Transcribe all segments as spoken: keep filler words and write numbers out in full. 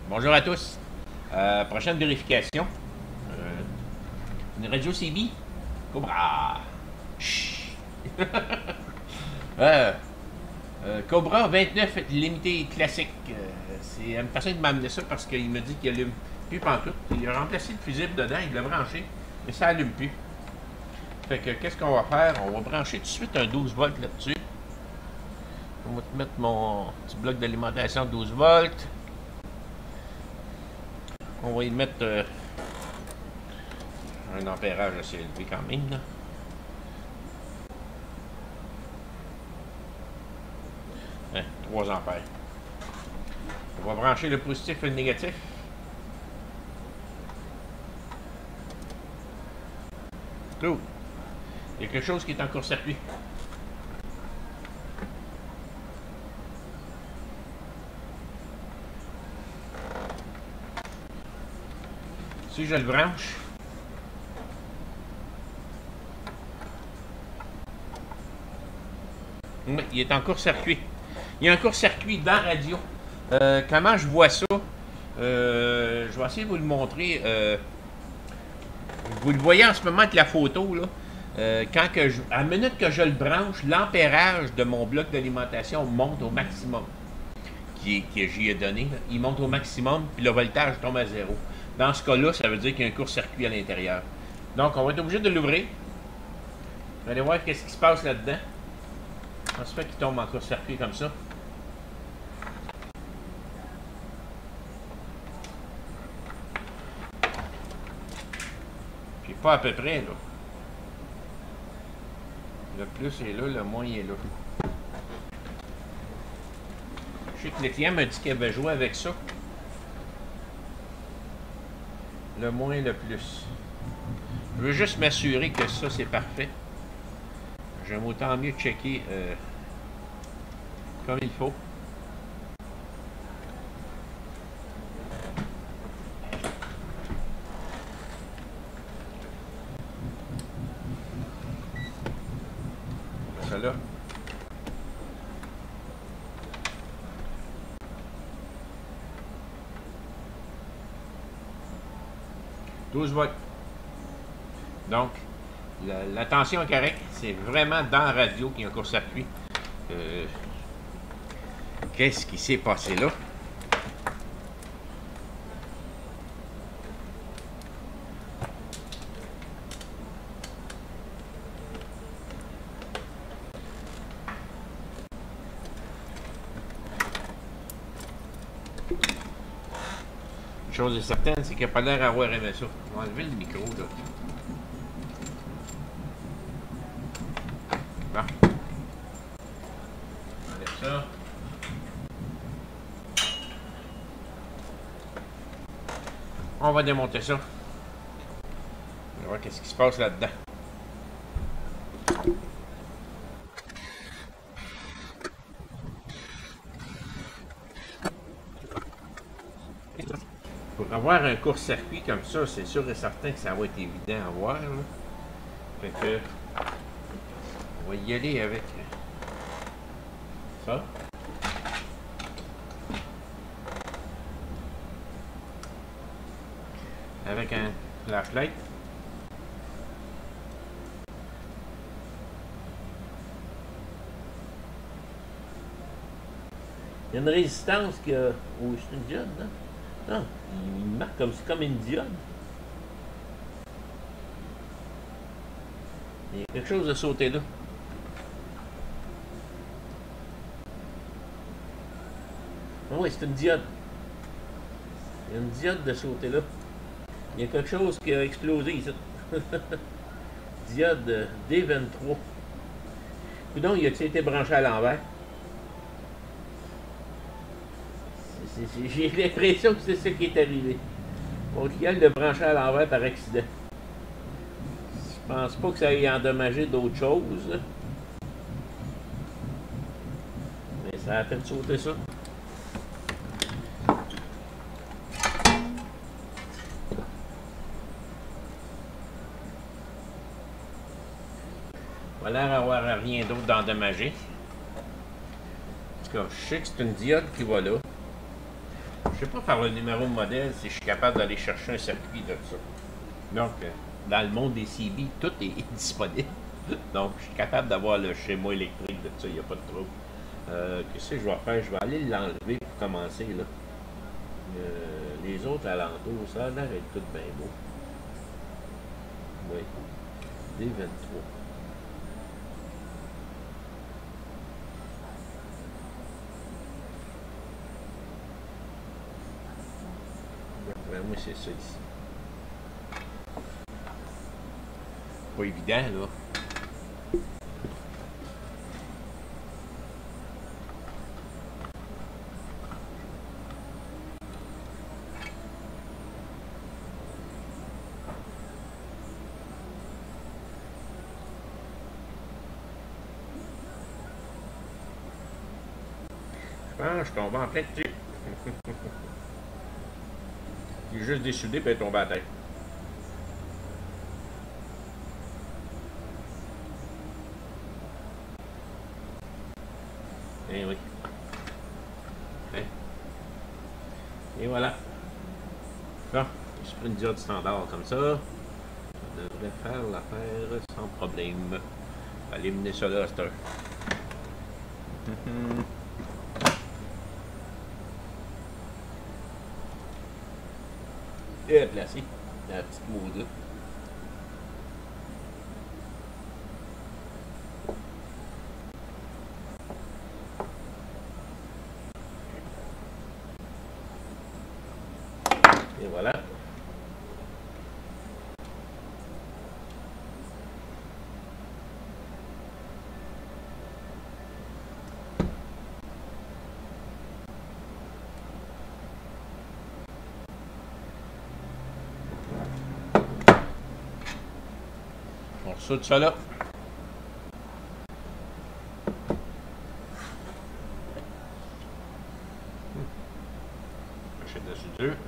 Bonjour à tous. Euh, prochaine vérification. Euh, une radio C B. Cobra. Chut. euh, euh, Cobra vingt-neuf limité classique. Euh, c'est une personne qui m'a amené ça parce qu'il me dit qu'il allume plus pantoute. Il a remplacé le fusible dedans, il l'a branché, mais ça allume plus. Fait que qu'est-ce qu'on va faire? On va brancher tout de suite un douze volts là-dessus. On va te mettre mon petit bloc d'alimentation douze volts. On va y mettre euh, un ampérage assez élevé quand même. Là. Hein, trois ampères. On va brancher le positif et le négatif. Cool. Il y a quelque chose qui est en court-circuit. Si je le branche, oui, il est en court-circuit. Il y a un court-circuit dans la radio. Euh, comment je vois ça? Euh, je vais essayer de vous le montrer. Euh, vous le voyez en ce moment avec la photo, là. Euh, quand que je, à la minute que je le branche, l'ampérage de mon bloc d'alimentation monte au maximum. Qui, que j'y ai donné. Là. Il monte au maximum, puis le voltage tombe à zéro. Dans ce cas-là, ça veut dire qu'il y a un court-circuit à l'intérieur. Donc, on va être obligé de l'ouvrir. Vous allez voir qu'est-ce qui se passe là-dedans. Ça se fait qu'il tombe en court-circuit comme ça. Puis pas à peu près, là. Le plus est là, le moins est là. Je sais que le client m'a dit qu'il avait joué avec ça. Le moins, le plus. Je veux juste m'assurer que ça, c'est parfait. J'aime autant mieux checker euh, comme il faut. Ça là. douze volts. Donc, la, la tension est correcte. C'est vraiment dans la radio qu'il y a un court-circuit. Euh, Qu'est-ce qui s'est passé là? Une chose est certaine, c'est qu'il n'y a pas l'air à avoir aimé ça. On va enlever le micro, là. Bon. On enlève ça. On va démonter ça. On va voir qu'est-ce qui se passe là-dedans. Pour avoir un court-circuit comme ça, c'est sûr et certain que ça va être évident à voir. Là. Fait que on va y aller avec ça. Avec un flashlight. Il y a une résistance qui a. Oh, c'est une diode, non? Non, il marque comme, comme une diode. Il y a quelque chose de sauté là. Ah oui, c'est une diode. Il y a une diode de sauter là. Il y a quelque chose qui a explosé ici. Diode D vingt-trois. Coudon, il a-t-il été branché à l'envers? J'ai l'impression que c'est ce qui est arrivé. Mon client l'a branché à l'envers par accident. Je pense pas que ça ait endommagé d'autres choses. Mais ça a fait sauter ça. Il a l'air d'avoir rien d'autre d'endommagé. En tout cas, je sais que c'est une diode qui va là. je sais pas par le numéro de modèle si je suis capable d'aller chercher un circuit de ça. Donc, euh, dans le monde des C B, tout est disponible. Donc, je suis capable d'avoir le schéma électrique de ça, il n'y a pas de trouble. Euh, Qu'est-ce que je vais faire? Je vais aller l'enlever pour commencer, là. Euh, les autres alentours, ça a l'air d'être tout bien beau. Oui. D vingt-trois. Ben, moi, c'est ça ici. Pas évident, là. Je pense que je tombe en plein dessus. J'ai juste dessoudé et tombé à la tête. Eh oui. Hein? Et voilà. Bon, je prends une diode standard comme ça. Ça devrait faire l'affaire sans problème. Allez mener ça là, cette heure. Et placé. La petite maudite. Et voilà. On saute ça là. Achète de la soudure.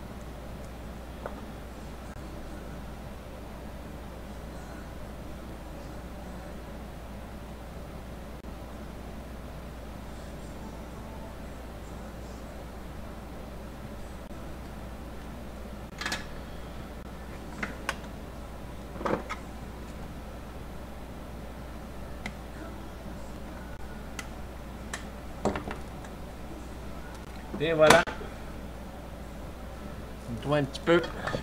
Et voilà. Toi un petit peu.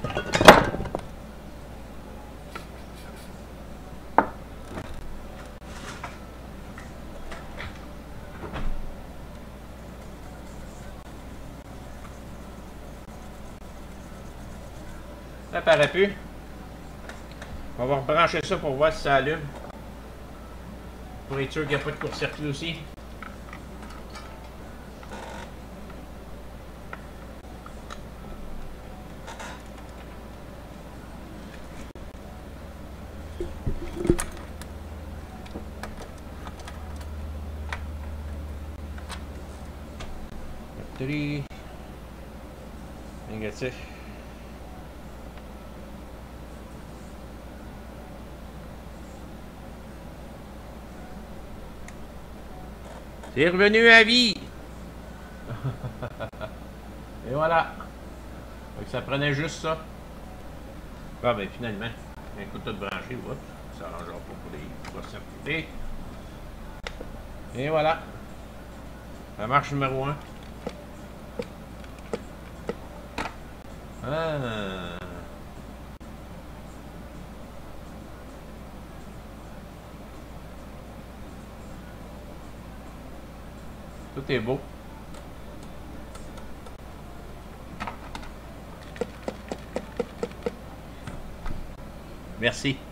Ça paraît plus. On va rebrancher ça pour voir si ça allume. Pour être sûr qu'il n'y a pas de court-circuit aussi. Batterie. Négatif. C'est revenu à vie. Et voilà. Donc, ça prenait juste ça. Ah ben finalement, un coup tout branché, oups, ça n'arrangera pas pour les court-circuités. Et voilà. La marche numéro un. Ah. Tout est beau. Merci.